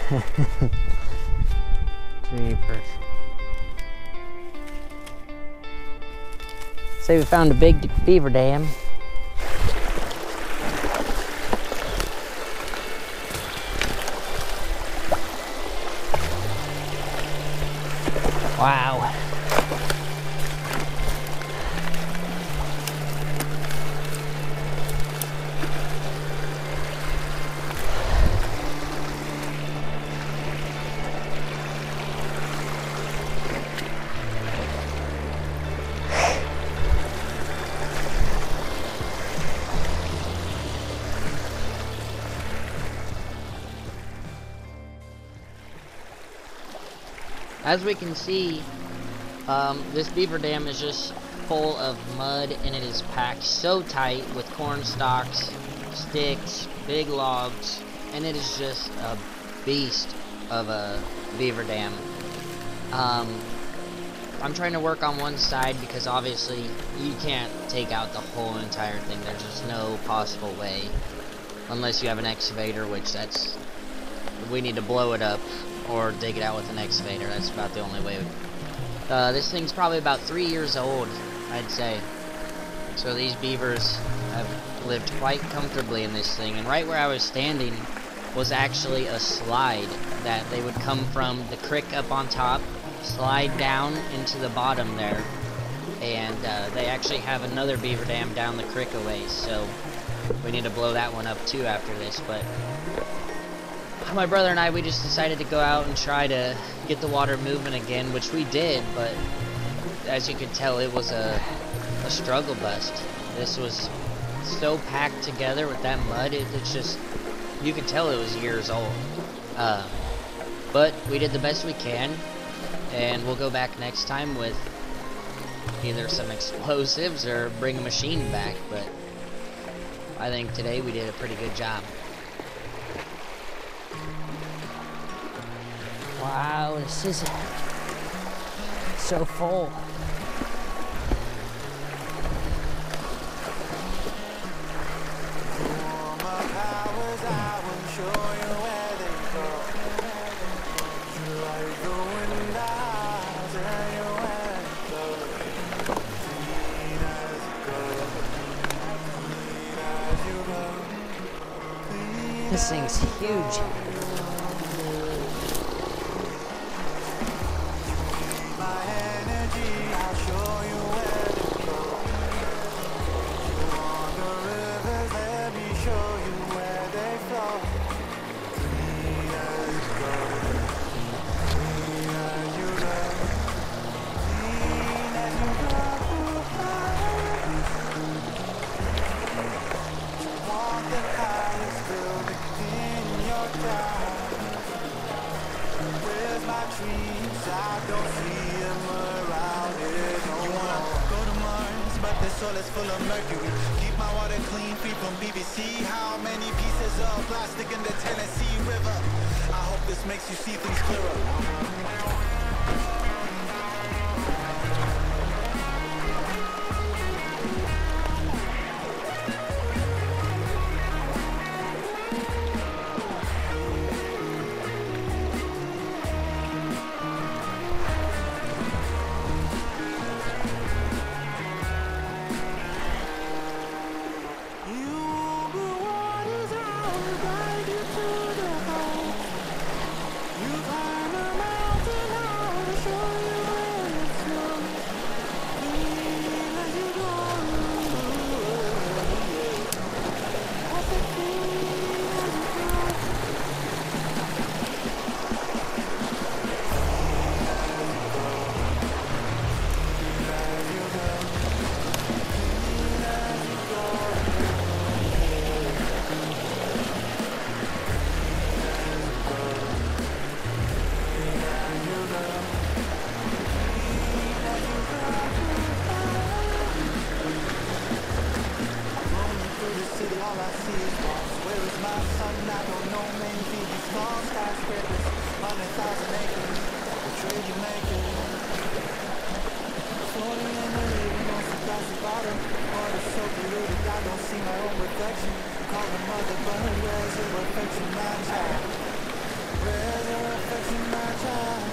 Jeepers. Say we found a big beaver dam. Wow. As we can see, this beaver dam is just full of mud, and it is packed so tight with corn stalks, sticks, big logs, and it is just a beast of a beaver dam. I'm trying to work on one side because obviously you can't take out the whole entire thing. There's just no possible way, unless you have an excavator, which we need to blow it up or dig it out with an excavator. That's about the only way. This thing's probably about 3 years old, I'd say. So these beavers have lived quite comfortably in this thing. And right where I was standing was actually a slide that they would come from the creek up on top, slide down into the bottom there. And they actually have another beaver dam down the creek a ways. So we need to blow that one up too after this. But my brother and I, we just decided to go out and try to get the water moving again, which we did, but as you could tell, it was a struggle bust. This was so packed together with that mud, it's just, you could tell it was years old. But we did the best we can, and we'll go back next time with either some explosives or bring a machine back, but I think today we did a pretty good job. Wow, this is so full. This thing's huge. Soil is full of mercury. Keep my water clean, free from BBC. How many pieces of plastic in the Tennessee River? I hope this makes you see things clearer. Weather affecting my time.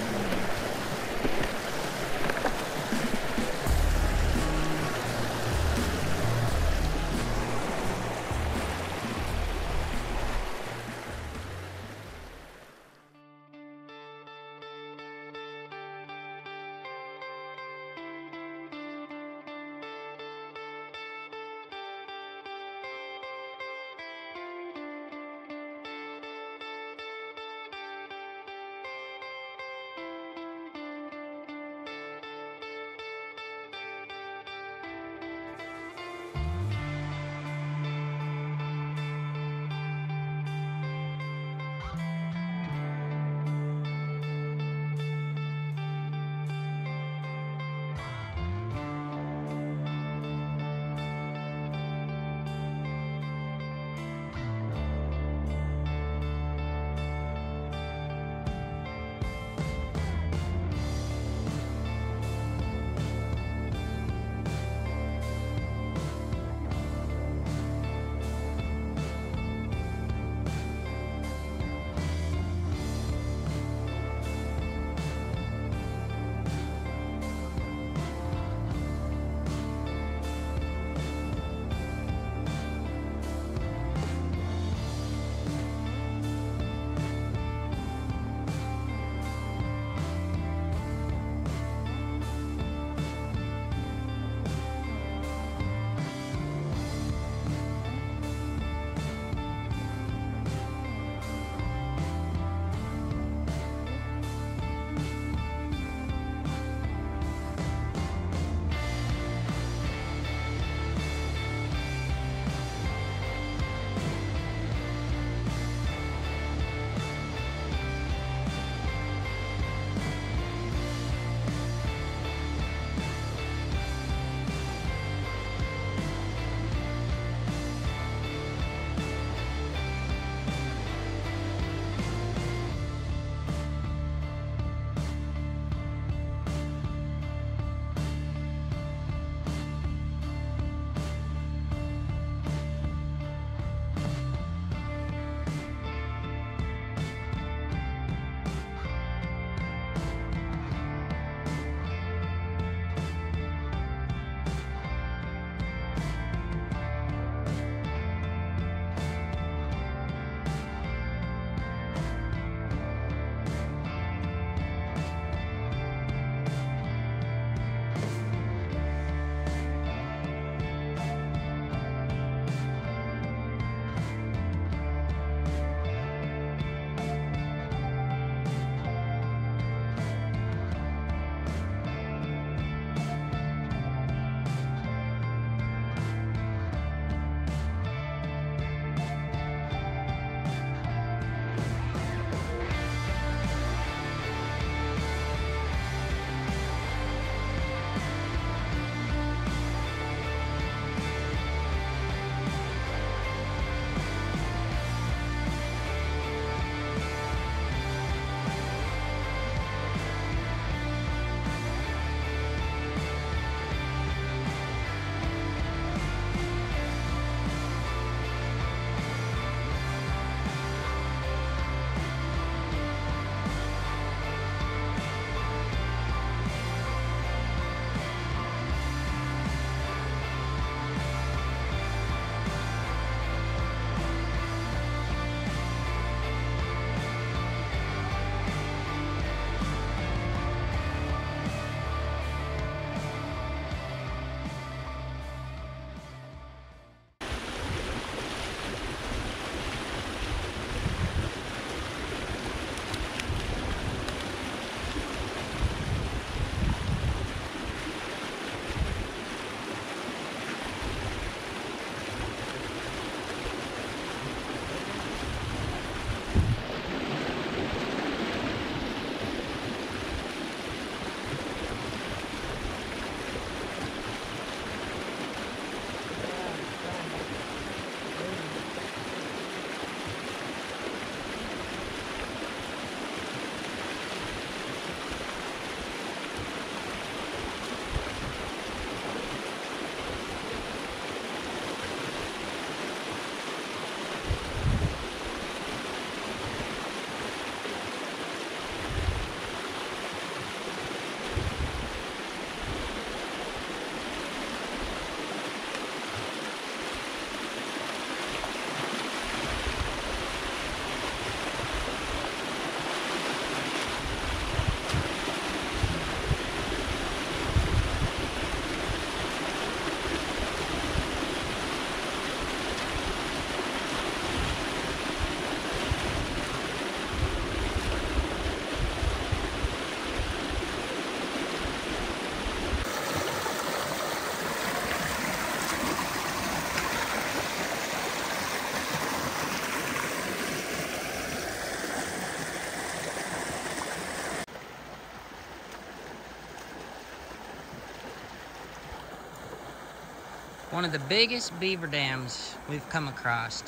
One of the biggest beaver dams we've come across.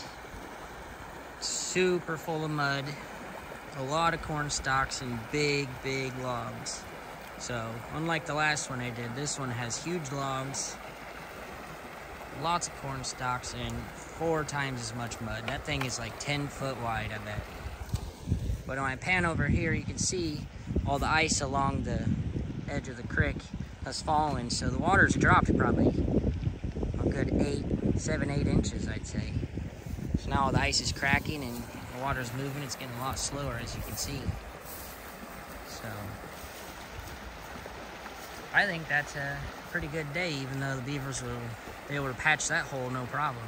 Super full of mud, a lot of corn stalks and big logs. So unlike the last one I did, this one has huge logs, lots of corn stalks, and 4 times as much mud. That thing is like 10 foot wide, I bet. But when I pan over here, you can see all the ice along the edge of the creek has fallen, so the water's dropped probably a good 7, 8 inches, I'd say. So now all the ice is cracking and the water's moving. It's getting a lot slower, as you can see. So I think that's a pretty good day, even though the beavers will be able to patch that hole no problem.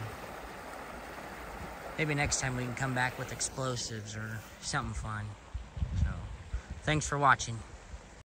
Maybe next time we can come back with explosives or something fun. So thanks for watching.